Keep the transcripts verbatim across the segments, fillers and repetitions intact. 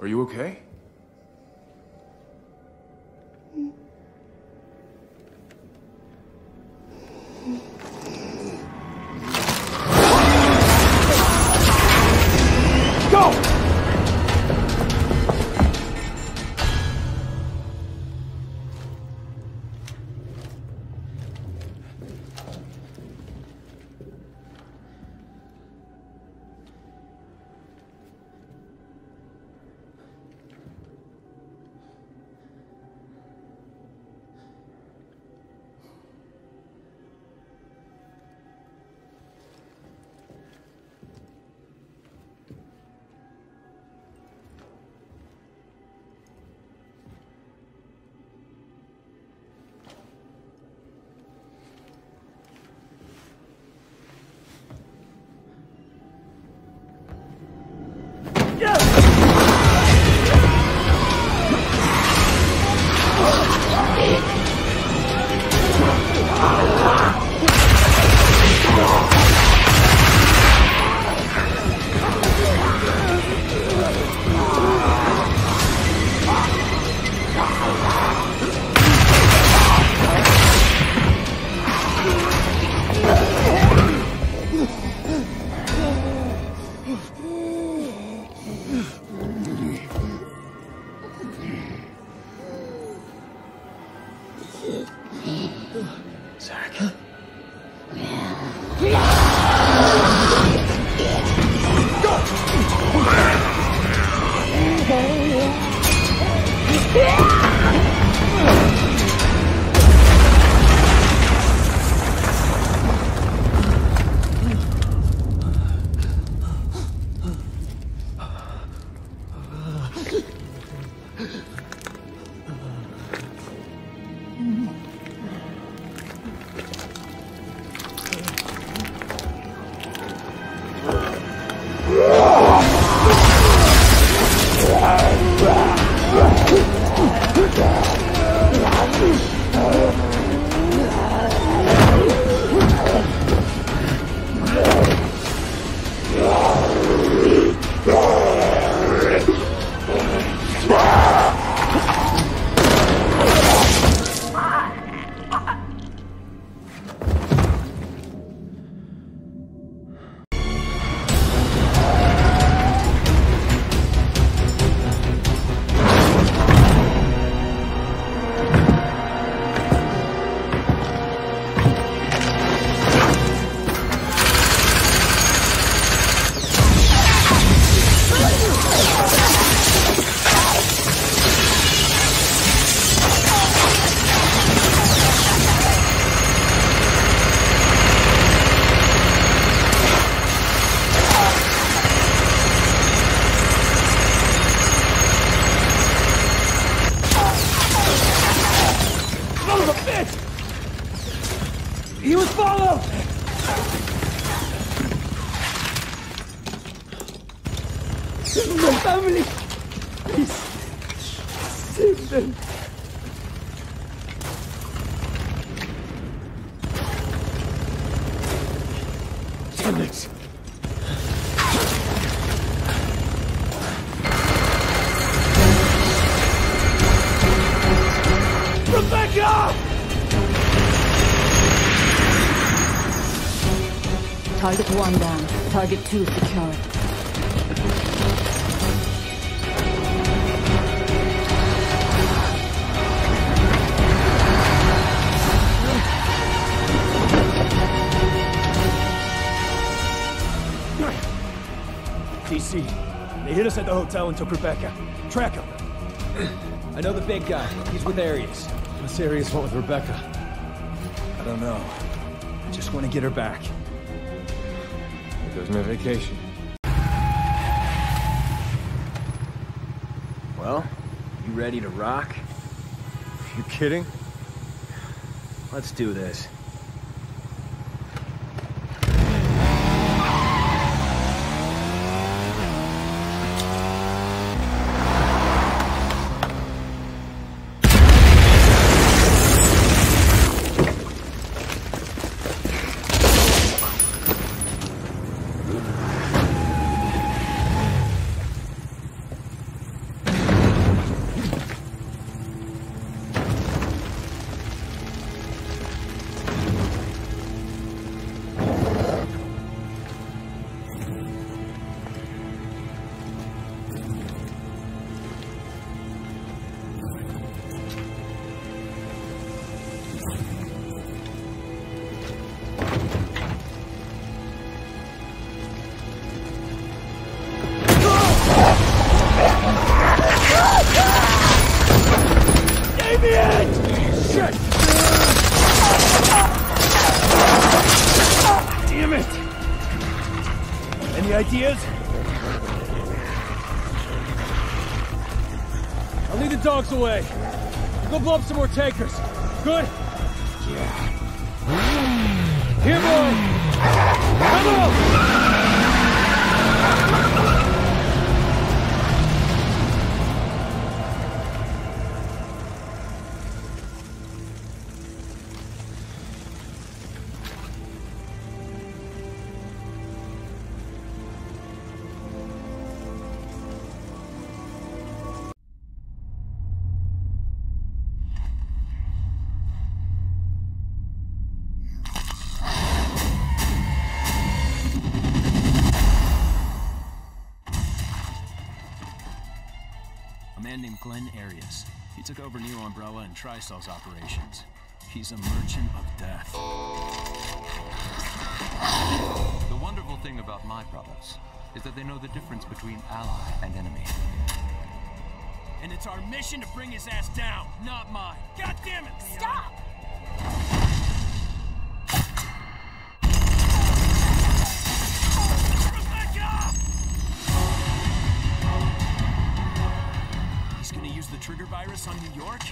Are you okay? He was followed! My family! Please, save them! Damn it! Rebecca! Target one down. Target two secured. D C, they hit us at the hotel and took Rebecca. Track him. I know the big guy. He's with Arius. What's Arius want with Rebecca? I don't know. I just want to get her back. There goes my vacation. Well, you ready to rock? You kidding? Let's do this. Lead the dogs away. Go blow up some more tankers. Good? Yeah. Here, boy! Come on! A man named Glenn Arias. He took over New Umbrella and Tri-Cell's operations. He's a merchant of death. The wonderful thing about my products is that they know the difference between ally and enemy. And it's our mission to bring his ass down, not mine. God damn it! Stop! He's gonna use the trigger virus on New York?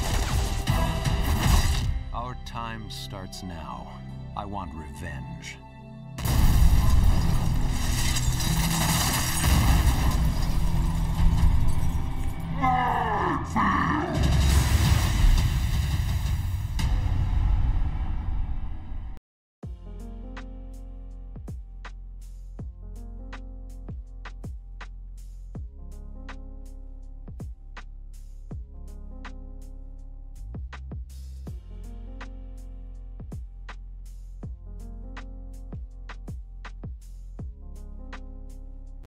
Our time starts now. I want revenge.